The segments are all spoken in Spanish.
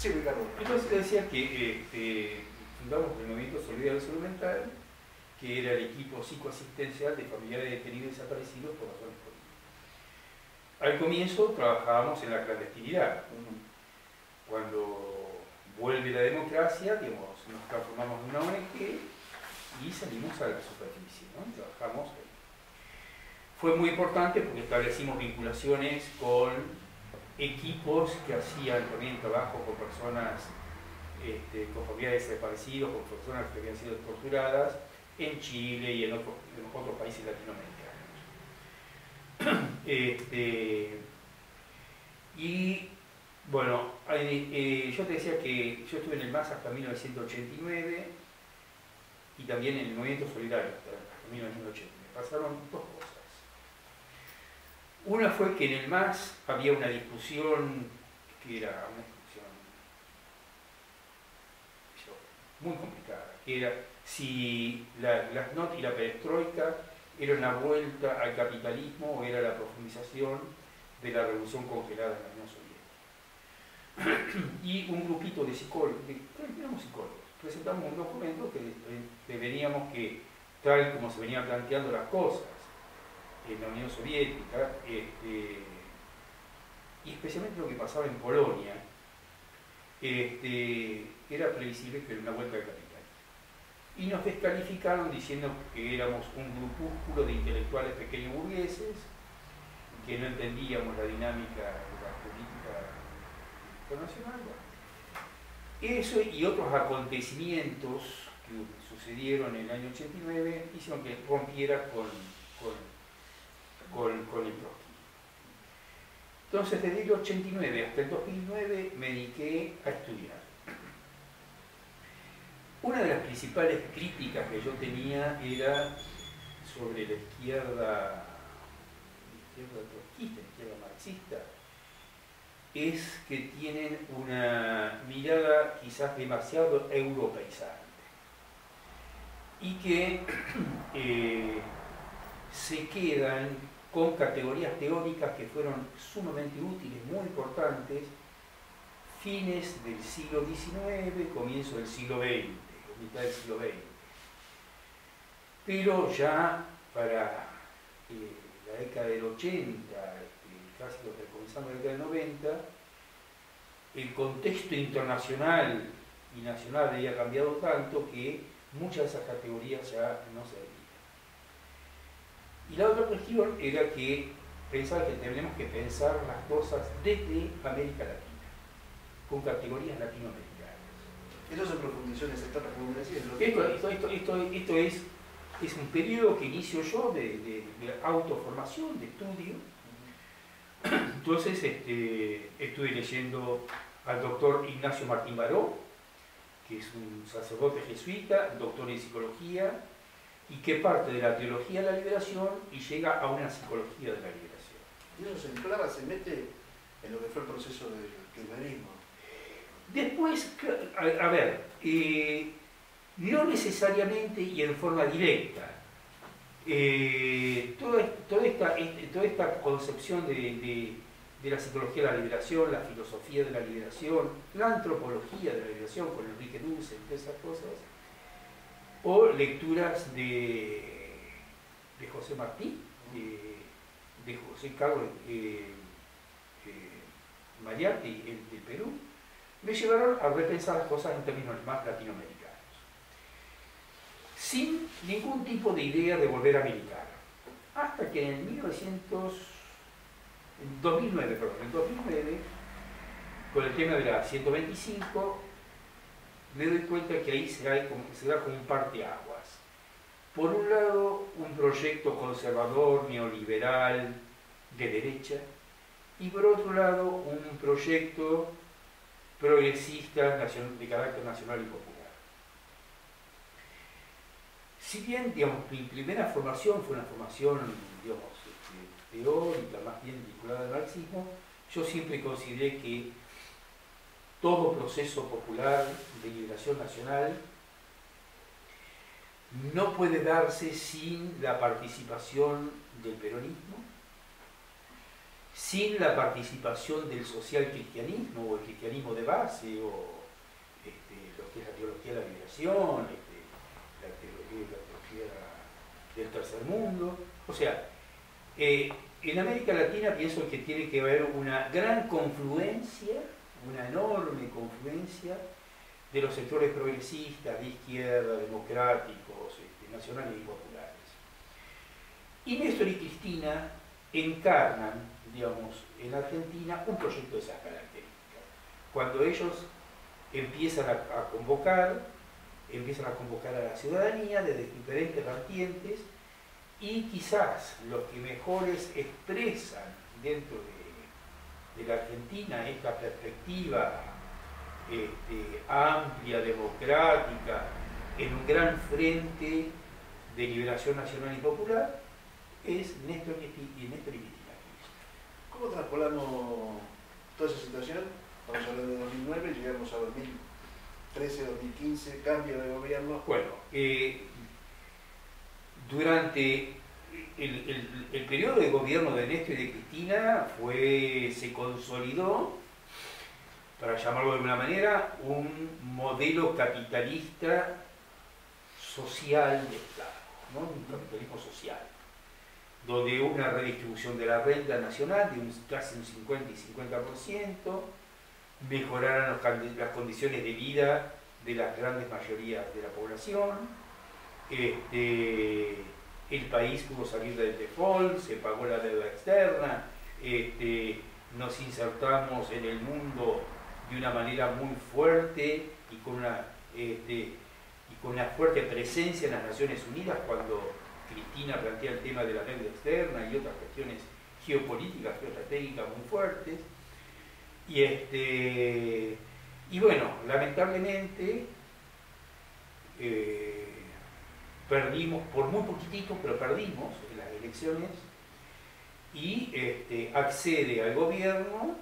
Sí, Ricardo. Entonces te decía que fundamos el Movimiento Solidario de Salud Mental, que era el equipo psicoasistencial de familiares de detenidos y desaparecidos por razones políticas. Al comienzo trabajábamos en la clandestinidad. Cuando vuelve la democracia, digamos, nos transformamos en una ONG y salimos a la superficie, ¿no? Trabajamos ahí. Fue muy importante porque establecimos vinculaciones con equipos que hacían también trabajo con personas, con familiares desaparecidos, con personas que habían sido torturadas en Chile y en otros países latinoamericanos. Y bueno, yo te decía que yo estuve en el MAS hasta 1989 y también en el Movimiento Solidario hasta 1980. Me pasaron dos cosas. Una fue que en el MAS había una discusión que era una discusión muy complicada, que era si la Glasnost y la perestroika era una vuelta al capitalismo o era la profundización de la revolución congelada en la Unión Soviética. Y un grupito de psicólogos, presentamos un documento que veníamos que, tal como se venían planteando las cosas en la Unión Soviética, y especialmente lo que pasaba en Polonia, era previsible que era una vuelta al capitalismo. Y nos descalificaron diciendo que éramos un grupúsculo de intelectuales pequeños burgueses, que no entendíamos la dinámica de la política internacional. Eso y otros acontecimientos que sucedieron en el año 89 hicieron que rompiera con el Trotsky. Entonces, desde el 89 hasta el 2009 me dediqué a estudiar. Una de las principales críticas que yo tenía era sobre la izquierda trotskista, la izquierda marxista, es que tienen una mirada quizás demasiado europeizante y que se quedan con categorías teóricas que fueron sumamente útiles, muy importantes, fines del siglo XIX, comienzo del siglo XX, mitad del siglo XX. Pero ya para la década del 80, casi comenzando la década del 90, el contexto internacional y nacional había cambiado tanto que muchas de esas categorías ya no se veían. Y la otra cuestión era que pensaba que tenemos que pensar las cosas desde América Latina, con categorías latinoamericanas. Eso se profundizó en esa etapa, como decía. Esto es un periodo que inicio yo de autoformación, de estudio. Entonces estuve leyendo al doctor Ignacio Martín Baró, que es un sacerdote jesuita, doctor en psicología, y que parte de la teología de la liberación y llega a una psicología de la liberación. Y eso se enclava, se mete en lo que fue el proceso del kirchnerismo. Después, a ver, no necesariamente y en forma directa. Toda esta concepción de la psicología de la liberación, la filosofía de la liberación, la antropología de la liberación con Enrique Dussel, todas esas cosas, o lecturas de José Martí, de José Carlos Mariatti, de Perú, me llevaron a repensar las cosas en términos más latinoamericanos, sin ningún tipo de idea de volver a militar. Hasta que en 2009, con el tema de la 125, me doy cuenta que ahí se da como un parteaguas. Por un lado, un proyecto conservador, neoliberal, de derecha, y por otro lado, un proyecto progresista de carácter nacional y popular. Si bien, digamos, mi primera formación fue una formación, digamos, teórica, más bien vinculada al marxismo, yo siempre consideré que todo proceso popular de liberación nacional no puede darse sin la participación del peronismo, sin la participación del social cristianismo o el cristianismo de base o lo que es la teología de la liberación, la teología del tercer mundo. O sea, en América Latina pienso que tiene que haber una gran confluencia, una enorme confluencia de los sectores progresistas, de izquierda, democráticos, nacionales y populares. Y Néstor y Cristina encarnan, digamos, en Argentina un proyecto de esas características. Cuando ellos empiezan a convocar a la ciudadanía desde diferentes vertientes, y quizás los que mejores expresan dentro de la Argentina esta perspectiva amplia, democrática, en un gran frente de liberación nacional y popular, es Néstor y Cristina Kirchner. ¿Cómo traspolamos toda esa situación? Estamos hablando de 2009, llegamos a 2013, 2015, cambio de gobierno. Bueno, durante el periodo de gobierno de Néstor y de Cristina se consolidó, para llamarlo de alguna manera, un modelo capitalista social de Estado, ¿no? Un capitalismo social, donde hubo una redistribución de la renta nacional de casi un 50 y 50%, mejoraron las condiciones de vida de las grandes mayorías de la población, el país pudo salir del default, se pagó la deuda externa, nos insertamos en el mundo de una manera muy fuerte y con una fuerte presencia en las Naciones Unidas cuando Cristina plantea el tema de la deuda externa y otras cuestiones geopolíticas, geoestratégicas muy fuertes. Y bueno, lamentablemente perdimos, por muy poquitito, pero perdimos en las elecciones, y accede al gobierno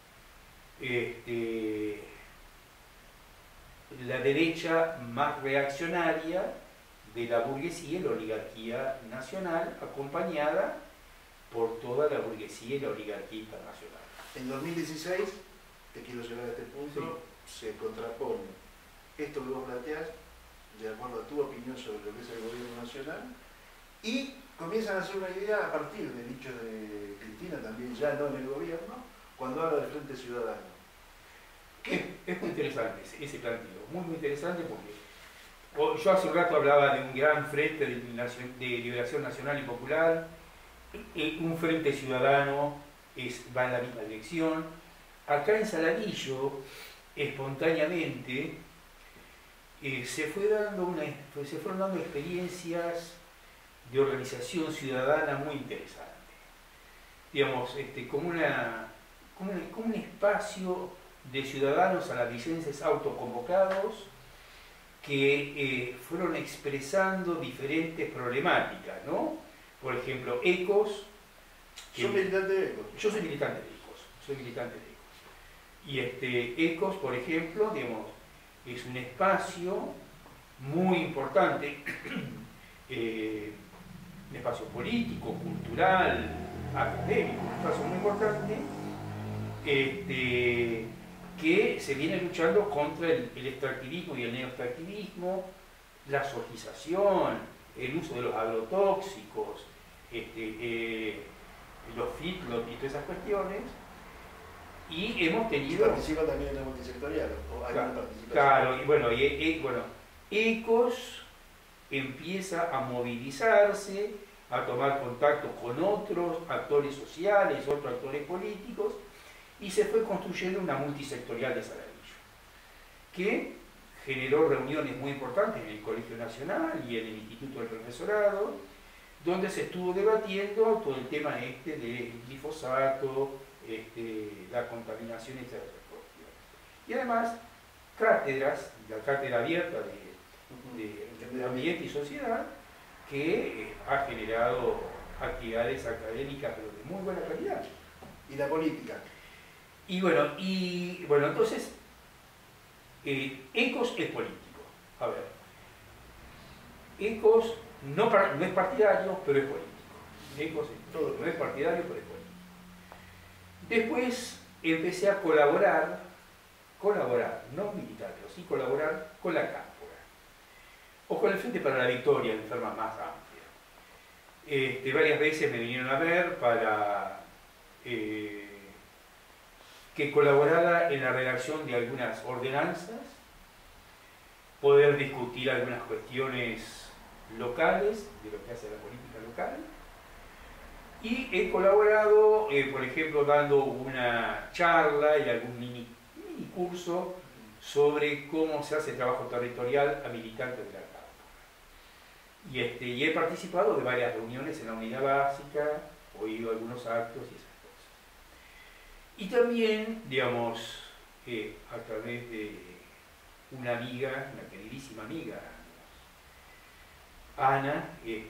la derecha más reaccionaria de la burguesía y la oligarquía nacional, acompañada por toda la burguesía y la oligarquía internacional. En 2016, te quiero llevar a este punto, sí, se contrapone esto que vos planteás, de acuerdo a tu opinión sobre lo que es el gobierno nacional, y comienzan a hacer una idea a partir del dicho de Cristina, también ya no en el gobierno, cuando habla del Frente Ciudadano. Es muy interesante ese planteo, muy interesante, porque yo hace un rato hablaba de un gran frente de liberación nacional y popular, un frente ciudadano va en la misma dirección. Acá en Saladillo, espontáneamente, se fueron dando experiencias de organización ciudadana muy interesantes. Digamos, como un espacio de ciudadanos alavillenses autoconvocados que fueron expresando diferentes problemáticas, ¿no? Por ejemplo, ECOS. ¿Sos militante de ECOS? Yo soy militante de ECOS, Y ECOS, por ejemplo, digamos, es un espacio muy importante, un espacio político, cultural, académico, un espacio muy importante, que se viene luchando contra el extractivismo y el neoextractivismo, la sortización, el uso de los agrotóxicos, los feedlots y todas esas cuestiones, y hemos tenido... ¿Participa también en la multisectorial? ¿O hay una participación? Claro, y bueno, ECOS empieza a movilizarse, a tomar contacto con otros actores sociales, otros actores políticos, y se fue construyendo una multisectorial de Saladillo, que generó reuniones muy importantes en el Colegio Nacional y en el Instituto del Profesorado, donde se estuvo debatiendo todo el tema del glifosato, la contaminación, etc. Y además, cátedras, la cátedra abierta de ambiente y sociedad, que ha generado actividades académicas pero de muy buena calidad. ¿Y la política? Y bueno, entonces, ECOS es político. A ver, ECOS no es partidario, pero es político. ECOS no es partidario, pero es político. Después empecé a colaborar, no militar, pero sí colaborar con la Cámpora, o con el Frente para la Victoria, de forma más amplia. Varias veces me vinieron a ver para que colaborara en la redacción de algunas ordenanzas, poder discutir algunas cuestiones locales, de lo que hace la política local, y he colaborado, por ejemplo, dando una charla y algún mini curso sobre cómo se hace trabajo territorial a militantes de la Cámpora. Y he participado de varias reuniones en la unidad básica, oído algunos actos y esas cosas. Y también, digamos, a través de una amiga, una queridísima amiga, Ana,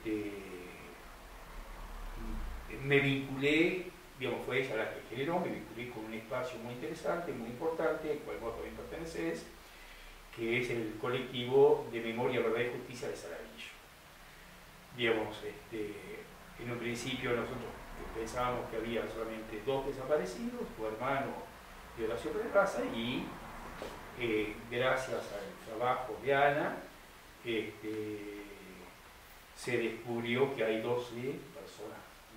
me vinculé, digamos, fue ella la que generó, me vinculé con un espacio muy interesante, muy importante, al cual vos también pertenecés, que es el colectivo de Memoria, Verdad y Justicia de Saladillo. Digamos, en un principio nosotros pensábamos que había solamente 2 desaparecidos, tu hermano y Horacio Pedraza, y gracias al trabajo de Ana, se descubrió que hay 12 personas.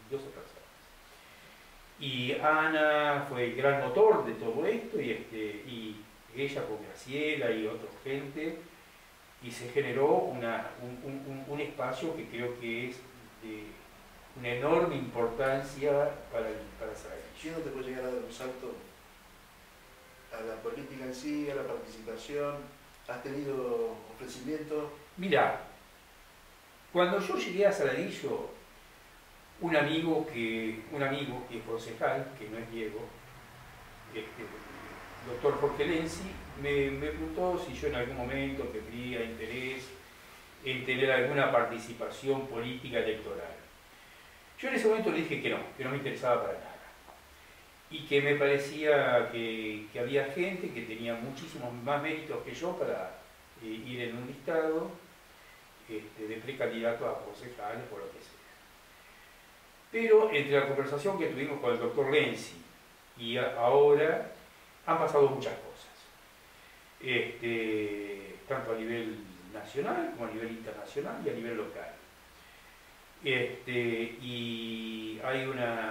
Y Ana fue el gran motor de todo esto, y ella con Graciela y otra gente, y se generó un espacio que creo que es de una enorme importancia para Saladillo. ¿Y no te puede llegar a dar un salto a la política en sí, a la participación? ¿Has tenido ofrecimientos? Mirá, cuando yo llegué a Saladillo, un amigo que es concejal, que no es Diego, el doctor Jorge Lenzi, me preguntó si yo en algún momento tendría interés en tener alguna participación política electoral. Yo en ese momento le dije que no me interesaba para nada. Y que me parecía que había gente que tenía muchísimos más méritos que yo para ir en un listado de precandidatos a concejales o lo que sea. Pero entre la conversación que tuvimos con el doctor Lenzi y ahora han pasado muchas cosas, tanto a nivel nacional como a nivel internacional y a nivel local. Y hay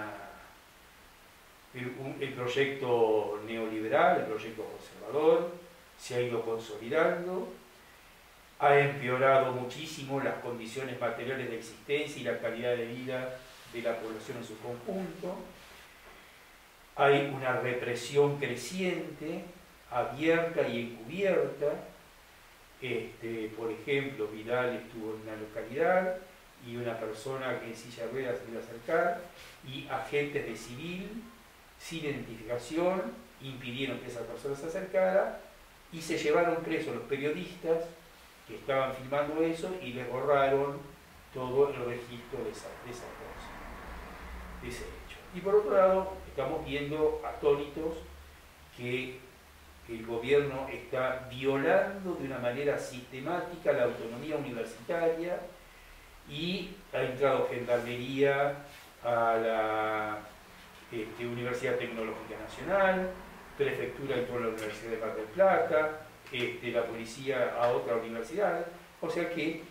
el proyecto neoliberal, el proyecto conservador, se ha ido consolidando, ha empeorado muchísimo las condiciones materiales de existencia y la calidad de vida de la población en su conjunto. Hay una represión creciente, abierta y encubierta. Por ejemplo, Vidal estuvo en una localidad y una persona que en silla de ruedas se iba a acercar y agentes de civil sin identificación impidieron que esa persona se acercara y se llevaron presos los periodistas que estaban filmando eso y les borraron todo el registro de esa cosa, de ese hecho. Y por otro lado, estamos viendo atónitos que el gobierno está violando de una manera sistemática la autonomía universitaria y ha entrado gendarmería a la Universidad Tecnológica Nacional, prefectura entró a la Universidad de Mar del Plata, la policía a otra universidad, o sea que,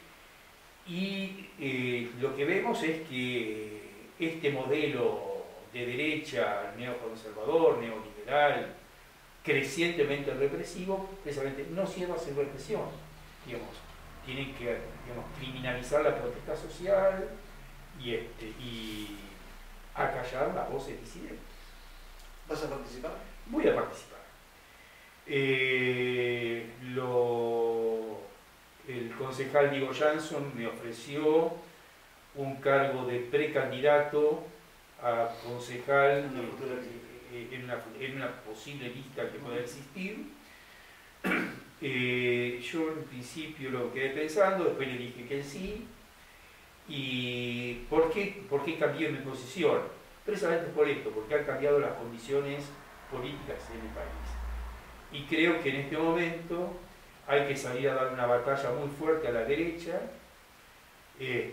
lo que vemos es que este modelo de derecha, neoconservador, neoliberal, crecientemente represivo, precisamente no sirve a hacer represión, digamos, tienen que criminalizar la protesta social y acallar las voces disidentes. ¿Vas a participar? Voy a participar. El concejal Diego Jansson me ofreció un cargo de precandidato a concejal en una posible lista que pueda existir. Yo en principio lo quedé pensando, después le dije que sí. ¿Y por qué cambié mi posición? Precisamente por esto, porque han cambiado las condiciones políticas en el país. Y creo que en este momento hay que salir a dar una batalla muy fuerte a la derecha,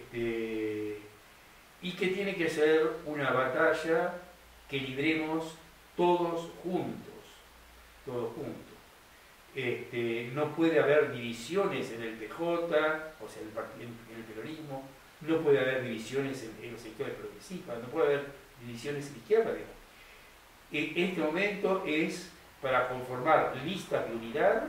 y que tiene que ser una batalla que libremos todos juntos, todos juntos. No puede haber divisiones en el PJ, o sea, en el peronismo, no puede haber divisiones en los sectores progresistas, no puede haber divisiones en la izquierda. Este momento es para conformar listas de unidad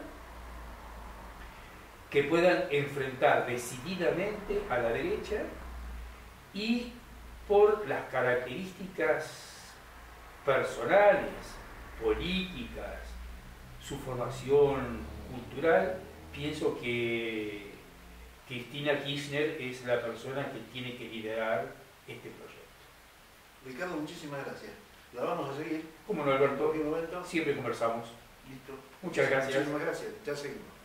que puedan enfrentar decididamente a la derecha y por las características personales, políticas, su formación cultural, pienso que Cristina Kirchner es la persona que tiene que liderar este proyecto. Ricardo, muchísimas gracias. La vamos a seguir. ¿Cómo no, Alberto? En cualquier momento. Siempre conversamos. Listo. Muchas gracias. Muchísimas gracias. Ya seguimos.